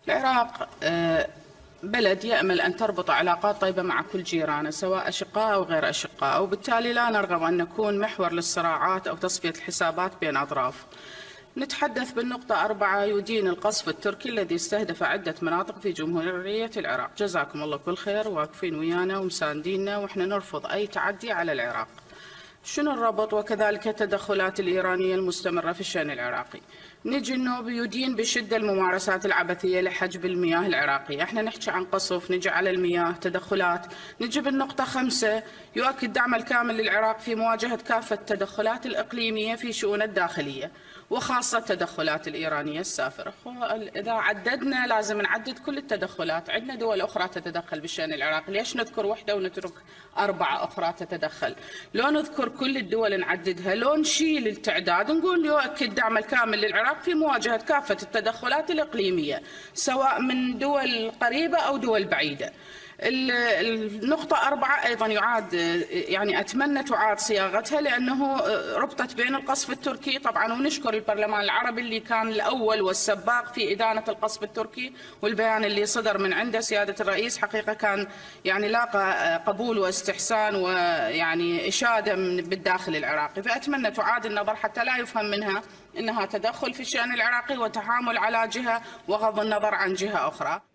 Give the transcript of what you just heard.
العراق بلد يأمل أن تربط علاقات طيبة مع كل جيرانه سواء أشقاء أو غير أشقاء، وبالتالي لا نرغب أن نكون محور للصراعات أو تصفية الحسابات بين أطراف. نتحدث بالنقطة 4: يدين القصف التركي الذي استهدف عدة مناطق في جمهورية العراق. جزاكم الله كل خير، واقفين ويانا ومساندينا، وإحنا نرفض أي تعدي على العراق. شنو الربط؟ وكذلك التدخلات الإيرانية المستمرة في الشأن العراقي. نجي أنه بيدين بشدة الممارسات العبثية لحجب المياه العراقية. احنا نحكي عن قصف، نجي على المياه، تدخلات. نجي بالنقطة 5: يؤكد دعم الكامل للعراق في مواجهة كافة التدخلات الإقليمية في شؤون الداخلية وخاصة التدخلات الإيرانية السافرة. إذا عددنا لازم نعدد كل التدخلات. عندنا دول أخرى تتدخل بالشأن العراقي، ليش نذكر واحدة ونترك 4 أخرى تتدخل؟ لو نذكر كل الدول نعددها، لو نشيل التعداد نقول يؤكد دعم الكامل للعراق في مواجهة كافة التدخلات الإقليمية سواء من دول قريبة أو دول بعيدة. النقطة 4 أيضا يعاد، يعني أتمنى تعاد صياغتها، لأنه ربطت بين القصف التركي طبعا، ونشكر البرلمان العربي اللي كان الأول والسباق في إدانة القصف التركي، والبيان اللي صدر من عنده سيادة الرئيس حقيقة كان يعني لاقى قبول واستحسان ويعني إشادة بالداخل العراقي. فأتمنى تعاد النظر حتى لا يفهم منها أنها تدخل في الشأن العراقي وتحامل على جهة وغض النظر عن جهة أخرى.